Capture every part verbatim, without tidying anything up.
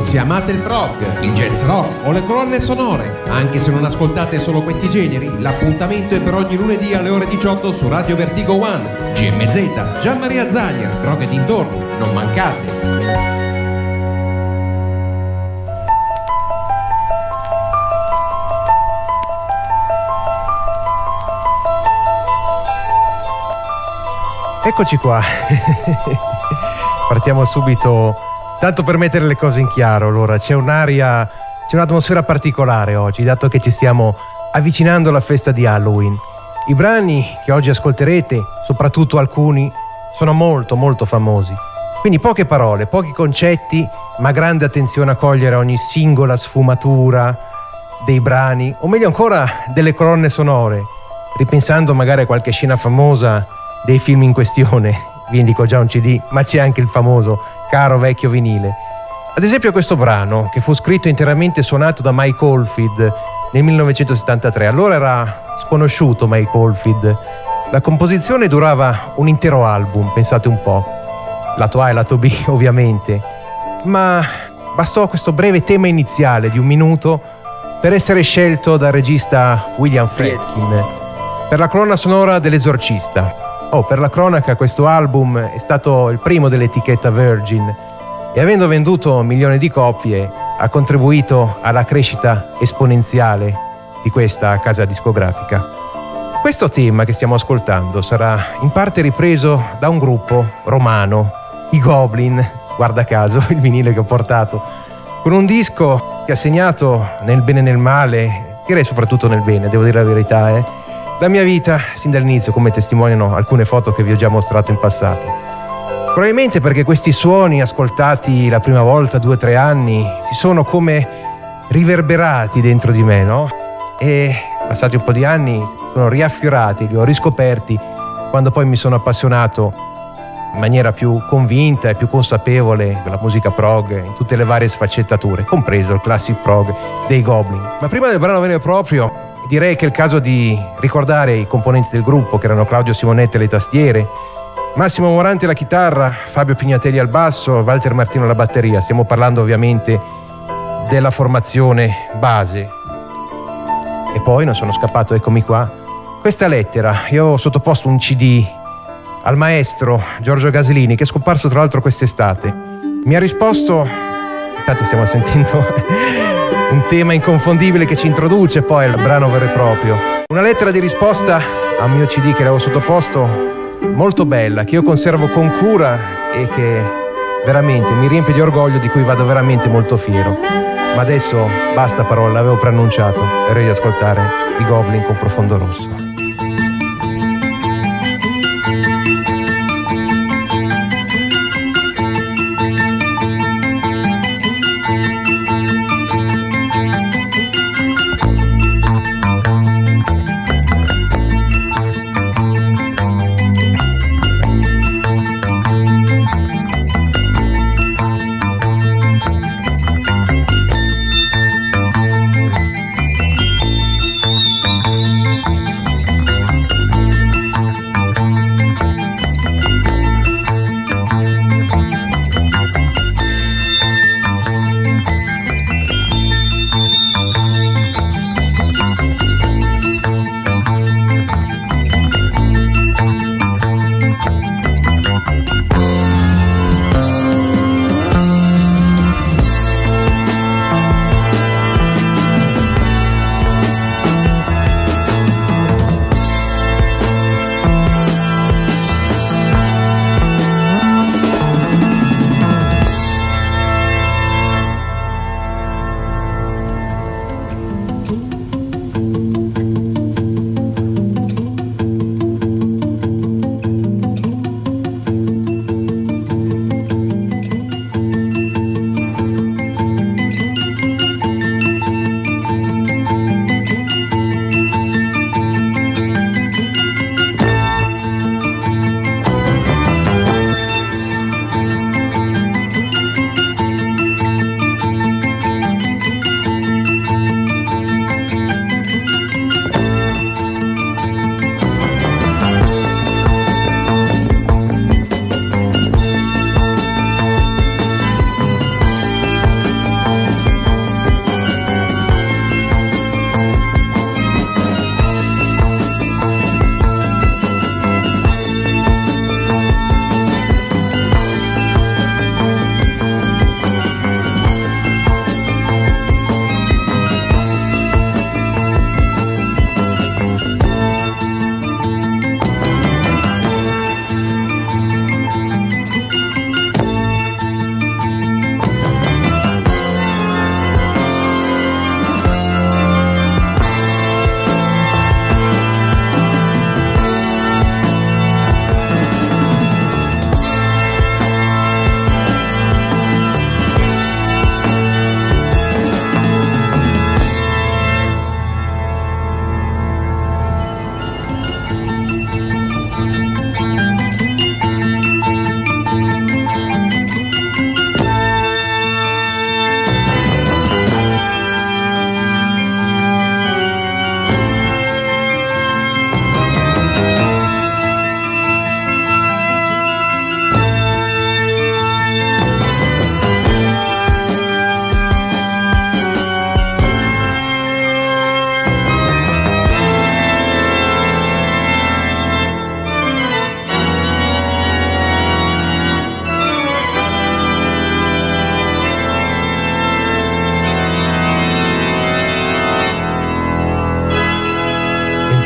Se amate il prog, il jazz rock o le colonne sonore, anche se non ascoltate solo questi generi, l'appuntamento è per ogni lunedì alle ore diciotto su Radio Vertigo One. G M Z, Gian Maria Zagher, Prog e dintorni, non mancate! Eccoci qua. Partiamo subito, tanto per mettere le cose in chiaro. Allora, c'è un'aria, c'è un'atmosfera particolare oggi, dato che ci stiamo avvicinando alla festa di Halloween. I brani che oggi ascolterete, soprattutto alcuni, sono molto molto famosi. Quindi poche parole, pochi concetti, ma grande attenzione a cogliere ogni singola sfumatura dei brani, o meglio ancora delle colonne sonore, ripensando magari a qualche scena famosa dei film in questione. Vi indico già un C D, ma c'è anche il famoso caro vecchio vinile. Ad esempio questo brano, che fu scritto interamente e suonato da Mike Oldfield nel millenovecentosettantatré. Allora era sconosciuto Mike Oldfield. La composizione durava un intero album, pensate un po'. Lato A e lato B, ovviamente. Ma bastò questo breve tema iniziale di un minuto per essere scelto dal regista William Friedkin per la colonna sonora dell'Esorcista. Oh, per la cronaca, questo album è stato il primo dell'etichetta Virgin e, avendo venduto milioni di copie, ha contribuito alla crescita esponenziale di questa casa discografica. Questo tema che stiamo ascoltando sarà in parte ripreso da un gruppo romano, i Goblin, guarda caso il vinile che ho portato, con un disco che ha segnato nel bene e nel male, direi soprattutto nel bene, devo dire la verità, eh, la mia vita sin dall'inizio, come testimoniano alcune foto che vi ho già mostrato in passato. Probabilmente perché questi suoni, ascoltati la prima volta due o tre anni, si sono come riverberati dentro di me, no? E passati un po' di anni sono riaffiorati, li ho riscoperti quando poi mi sono appassionato in maniera più convinta e più consapevole della musica prog in tutte le varie sfaccettature, compreso il classic prog dei Goblin. Ma prima del brano vero e proprio, direi che è il caso di ricordare i componenti del gruppo, che erano Claudio Simonetti alle tastiere, Massimo Moranti alla chitarra, Fabio Pignatelli al basso, Walter Martino alla batteria. Stiamo parlando ovviamente della formazione base. E poi non sono scappato, eccomi qua. Questa lettera, io ho sottoposto un C D al maestro Giorgio Gaslini, che è scomparso tra l'altro quest'estate. Mi ha risposto, intanto stiamo sentendo un tema inconfondibile che ci introduce poi al brano vero e proprio. Una lettera di risposta a un mio C D che l'avevo sottoposto, molto bella, che io conservo con cura e che veramente mi riempie di orgoglio, di cui vado veramente molto fiero. Ma adesso basta parole, l'avevo preannunciato, direi di ascoltare i Goblin con Profondo Rosso.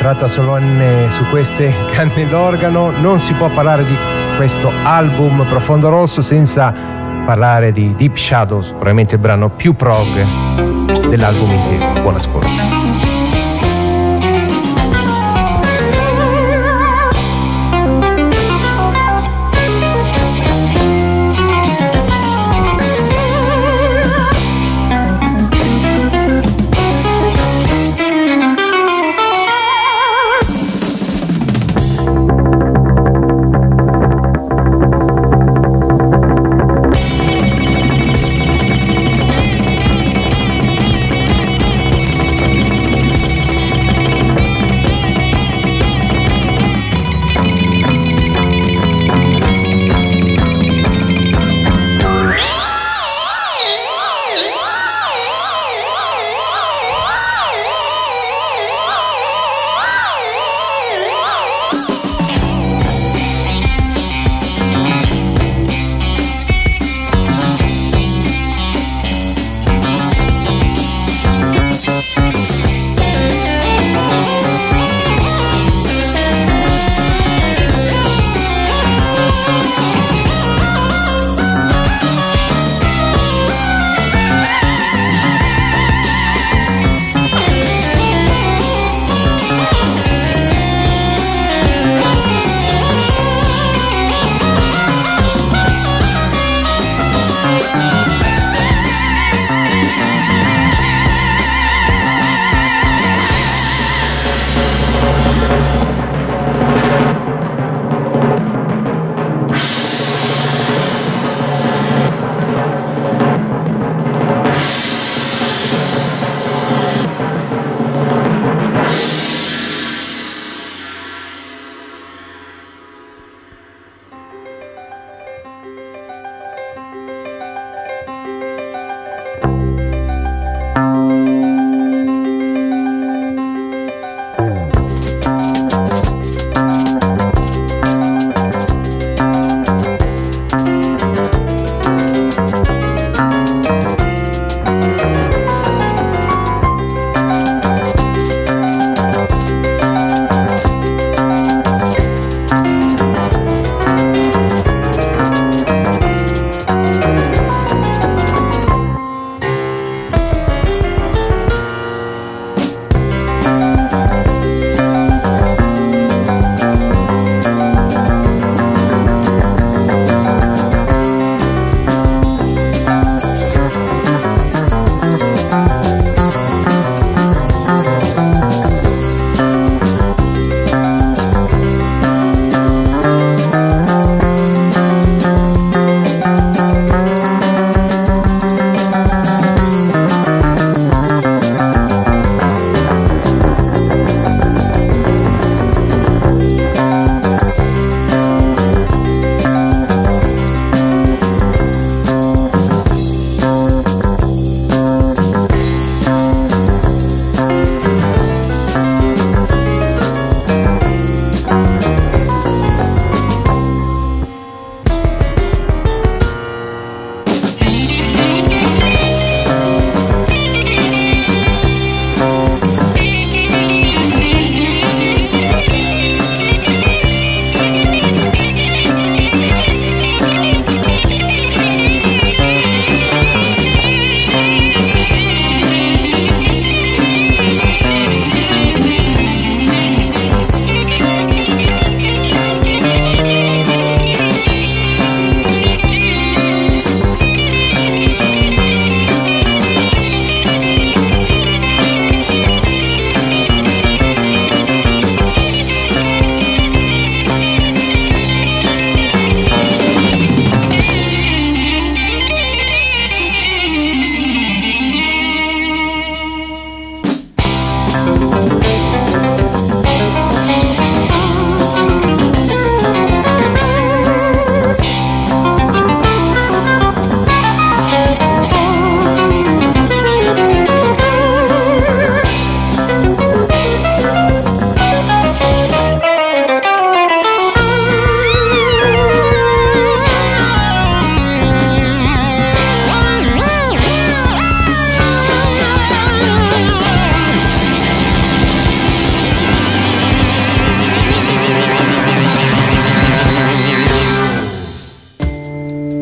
entrata solenne su queste canne d'organo. Non si può parlare di questo album Profondo Rosso senza parlare di Deep Shadows, probabilmente il brano più prog dell'album intero. Buon ascolto.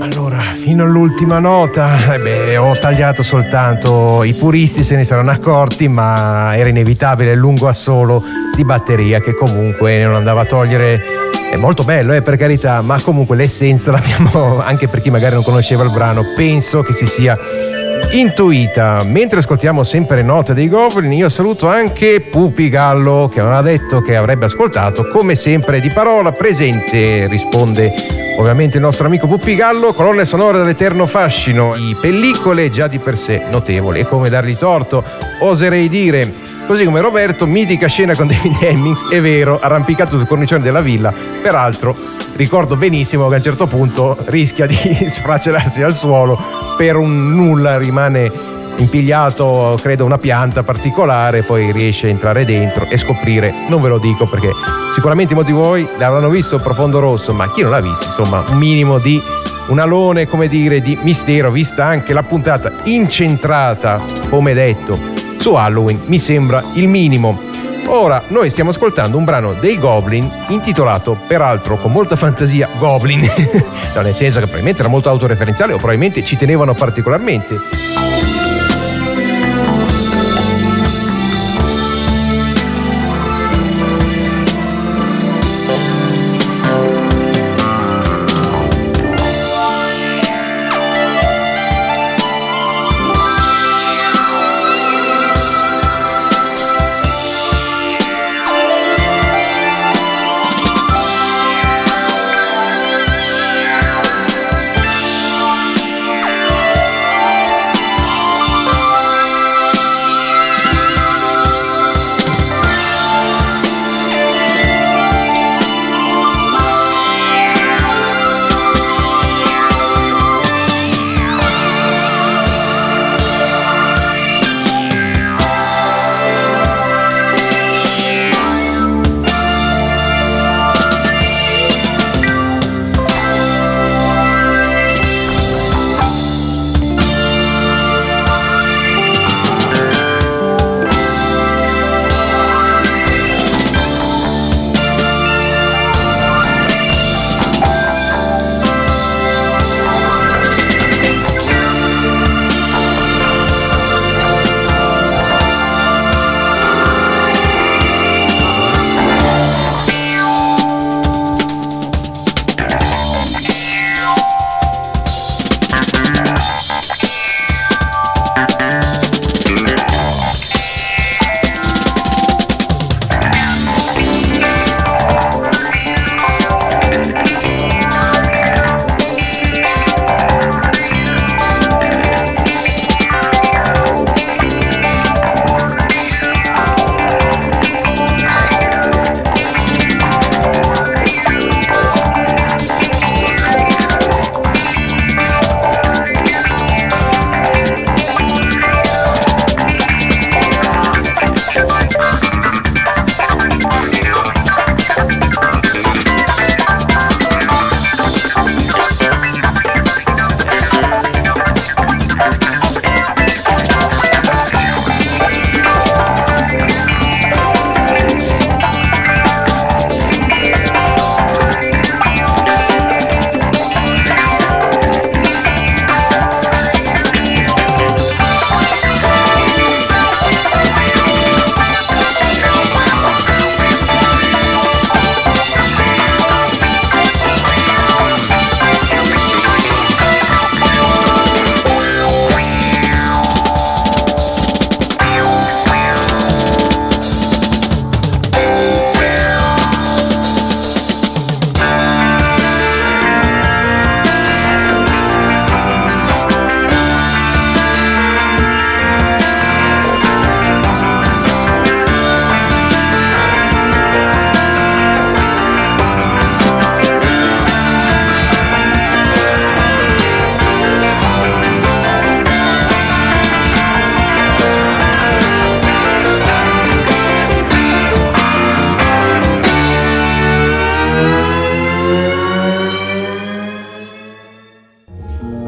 Allora, fino all'ultima nota, eh beh, ho tagliato soltanto, i puristi se ne saranno accorti, ma era inevitabile il lungo assolo di batteria che comunque non andava a togliere. È molto bello, eh, per carità, ma comunque l'essenza l'abbiamo, anche per chi magari non conosceva il brano, penso che si sia intuita. Mentre ascoltiamo sempre Note dei Goblin, io saluto anche Pupi Gallo, che aveva detto che avrebbe ascoltato, come sempre di parola presente, risponde ovviamente il nostro amico Pupi Gallo. Colonne sonore dall'eterno fascino, i pellicole già di per sé notevoli, e come dargli torto oserei dire, così come Roberto, mitica scena con David Hemmings, è vero, arrampicato sul cornicione della villa, peraltro ricordo benissimo che a un certo punto rischia di sfracellarsi al suolo, per un nulla rimane impigliato, credo, una pianta particolare, poi riesce a entrare dentro e scoprire, non ve lo dico perché sicuramente molti di voi l'avranno visto, Profondo Rosso, ma chi non l'ha visto, insomma, un minimo di un alone, come dire, di mistero, vista anche la puntata incentrata, come detto, su Halloween, mi sembra il minimo. Ora noi stiamo ascoltando un brano dei Goblin intitolato, peraltro con molta fantasia, Goblin, no, nel senso che probabilmente era molto autoreferenziale o probabilmente ci tenevano particolarmente.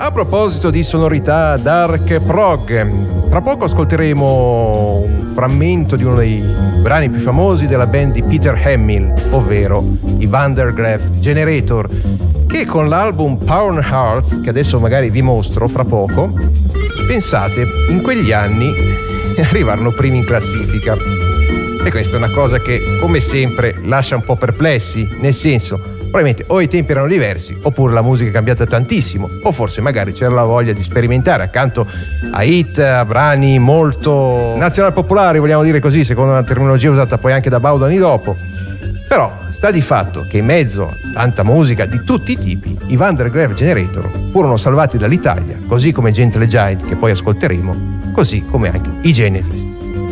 A proposito di sonorità dark prog, tra poco ascolteremo un frammento di uno dei brani più famosi della band di Peter Hamill, ovvero i Van der Graaf Generator, che con l'album Power Hearts, che adesso magari vi mostro fra poco, pensate, in quegli anni arrivarono primi in classifica. E questa è una cosa che, come sempre, lascia un po' perplessi, nel senso, probabilmente o i tempi erano diversi, oppure la musica è cambiata tantissimo, o forse magari c'era la voglia di sperimentare accanto a hit, a brani molto nazional popolari, vogliamo dire così, secondo una terminologia usata poi anche da Baudo anni dopo. Però sta di fatto che in mezzo a tanta musica di tutti i tipi, i Van der Graaf Generator furono salvati dall'Italia, così come Gentle Giant, che poi ascolteremo, così come anche i Genesis.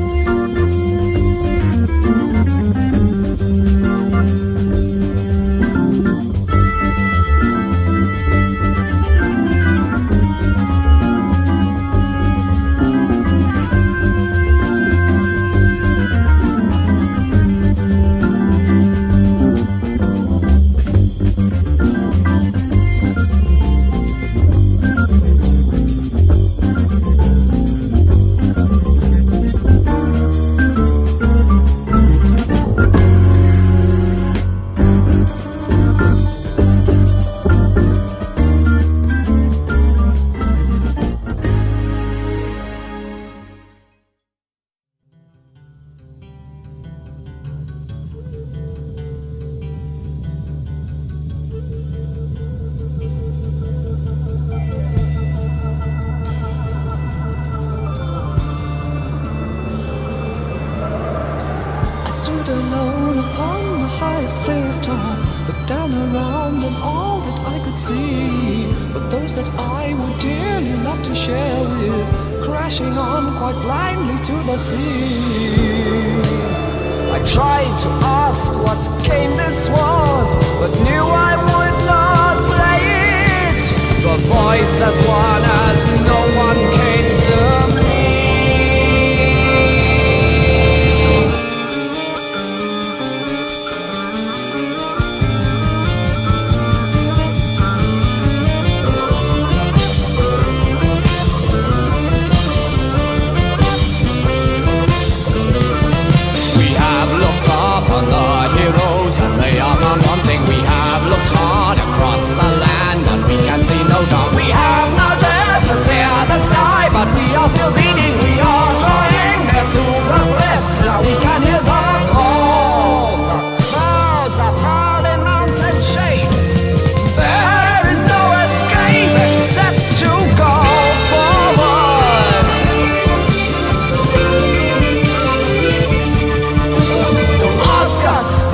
Alone upon the highest cliff top, looked down around and all that I could see, but those that I would dearly love to share with, crashing on quite blindly to the sea. I tried to ask what game this was, but knew I would not play it. The voice as one as no one came to me.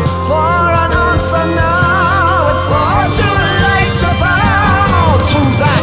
To that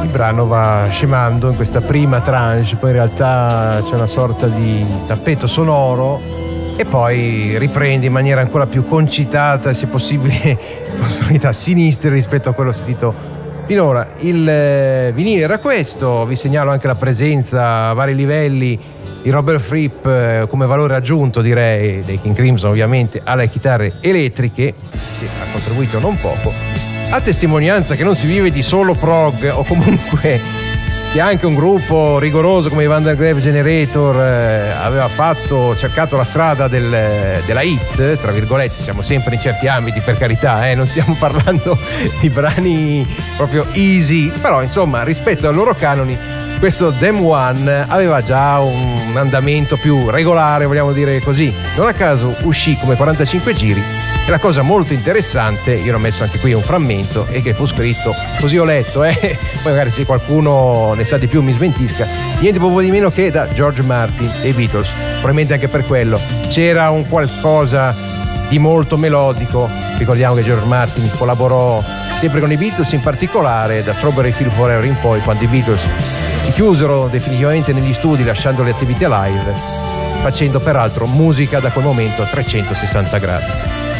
il brano va scemando in questa prima tranche, poi in realtà c'è una sorta di tappeto sonoro e poi riprende in maniera ancora più concitata, se possibile con sonorità sinistre rispetto a quello sentito finora. Il eh, vinile era questo, vi segnalo anche la presenza a vari livelli di Robert Fripp eh, come valore aggiunto, direi, dei King Crimson ovviamente alle chitarre elettriche, che ha contribuito non poco, a testimonianza che non si vive di solo prog, o comunque che anche un gruppo rigoroso come i Van der Graaf Generator eh, aveva fatto, cercato la strada del, della hit, tra virgolette. Siamo sempre in certi ambiti, per carità, eh, non stiamo parlando di brani proprio easy, però insomma rispetto ai loro canoni questo Them One aveva già un andamento più regolare, vogliamo dire così. Non a caso uscì come quarantacinque giri, e la cosa molto interessante, io ho messo anche qui un frammento, e che fu scritto, così ho letto, eh, poi magari se qualcuno ne sa di più mi smentisca, niente proprio di meno che da George Martin dei Beatles. Probabilmente anche per quello c'era un qualcosa di molto melodico. Ricordiamo che George Martin collaborò sempre con i Beatles, in particolare da Strawberry Fields Forever in poi, quando i Beatles si chiusero definitivamente negli studi lasciando le attività live, facendo peraltro musica da quel momento a trecentosessanta gradi.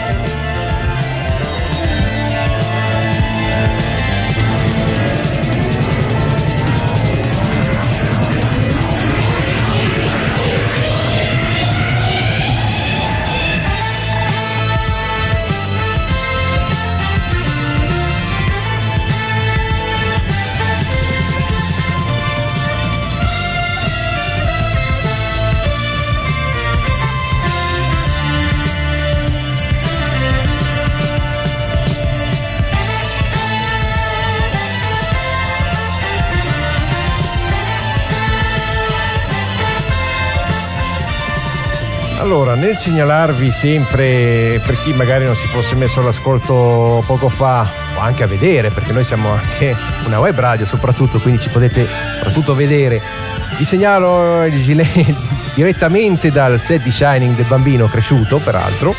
Allora, nel segnalarvi sempre, per chi magari non si fosse messo all'ascolto poco fa, o anche a vedere, perché noi siamo anche una web radio soprattutto, quindi ci potete soprattutto vedere, vi segnalo il gilet direttamente dal set di Shining del bambino cresciuto, peraltro.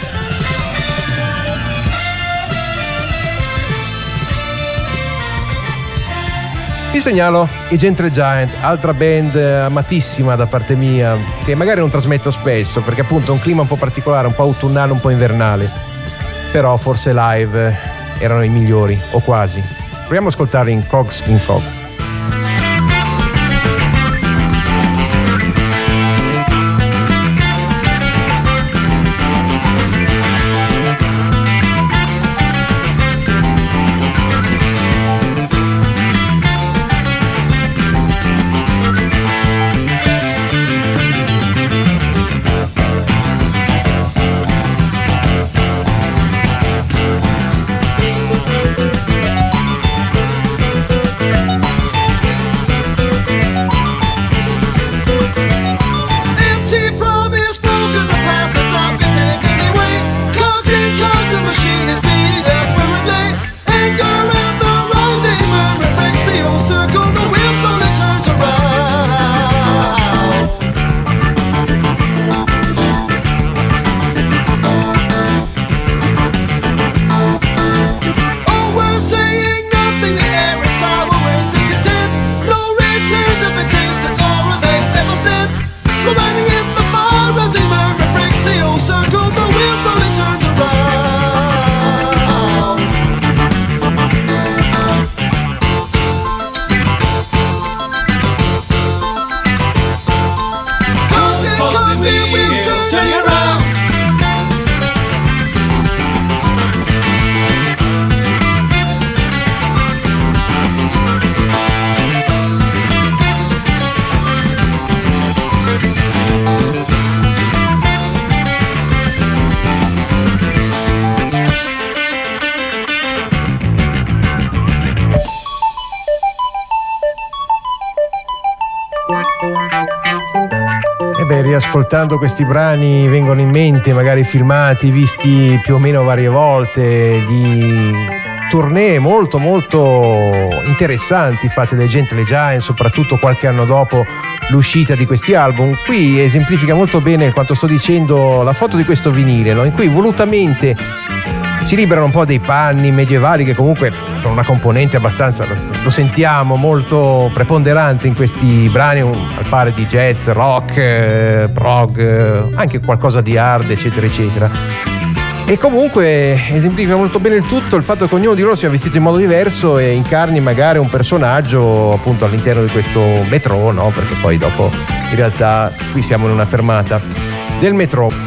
Vi segnalo i Gentle Giant, altra band amatissima da parte mia, che magari non trasmetto spesso perché appunto è un clima un po' particolare, un po' autunnale, un po' invernale, però forse live erano i migliori, o quasi. Proviamo ad ascoltarli in Cogs in Cog. Ascoltando questi brani vengono in mente magari filmati visti più o meno varie volte di tournée molto molto interessanti fatte dai Gentle Giant, soprattutto qualche anno dopo l'uscita di questi album. Qui esemplifica molto bene quanto sto dicendo la foto di questo vinile, no? In cui volutamente si liberano un po' dei panni medievali che comunque sono una componente abbastanza, lo sentiamo, molto preponderante in questi brani, al pari di jazz, rock, eh, prog, eh, anche qualcosa di hard, eccetera eccetera. E comunque esemplifica molto bene il tutto il fatto che ognuno di loro sia vestito in modo diverso e incarni magari un personaggio appunto all'interno di questo metro, no? Perché poi dopo in realtà qui siamo in una fermata del metro.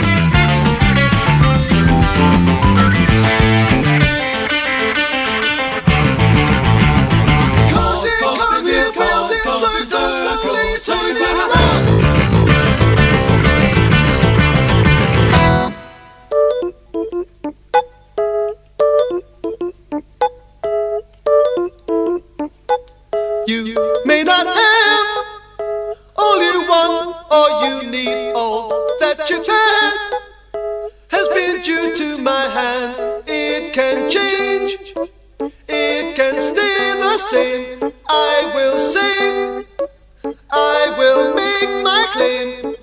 You may not have all you want or you need, all that you've had has been due to my hand. It can change, it can stay the same. I will say, I will make my claim.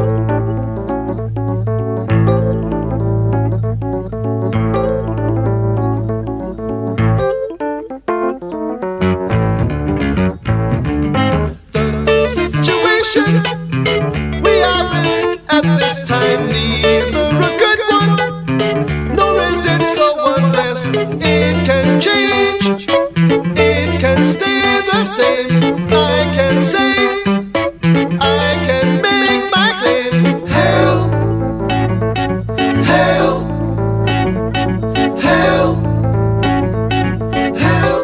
We are in at this time, neither a good one, nor is it so unblessed. It can change, it can stay the same. I can say, I can make my claim. Hail, hail, hail, hail.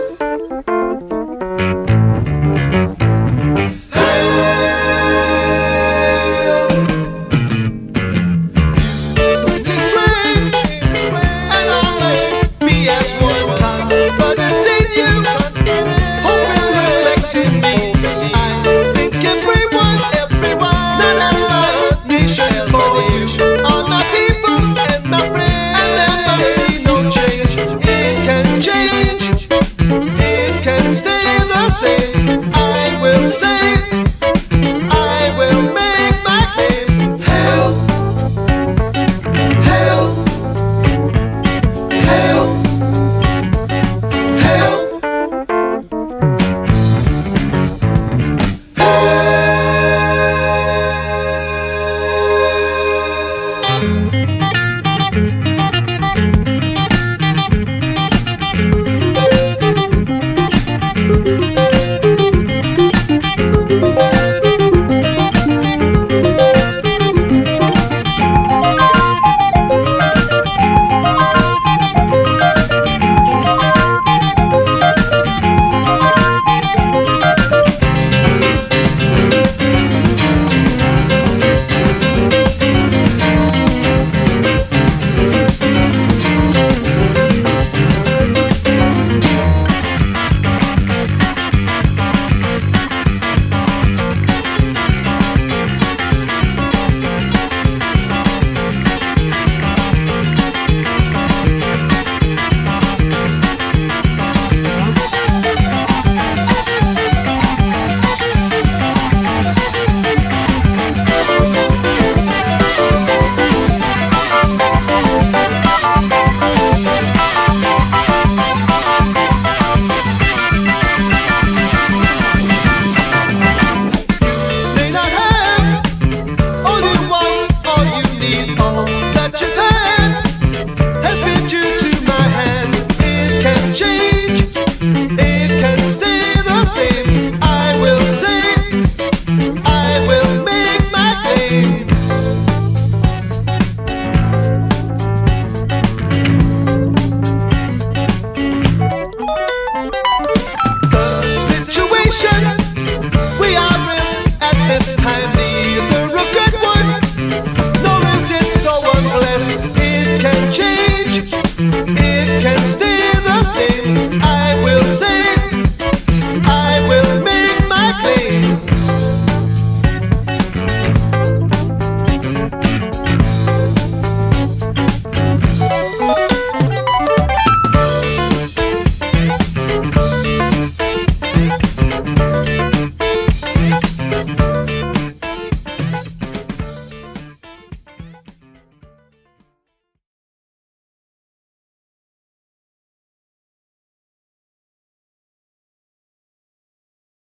I will say, I will make my claim. Hail, hail, hail, hail, hail.